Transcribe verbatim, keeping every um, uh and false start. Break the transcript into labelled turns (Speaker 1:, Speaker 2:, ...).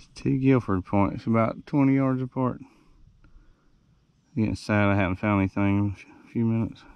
Speaker 1: Two Guilford points, about twenty yards apart. Getting sad I haven't found anything in a few minutes.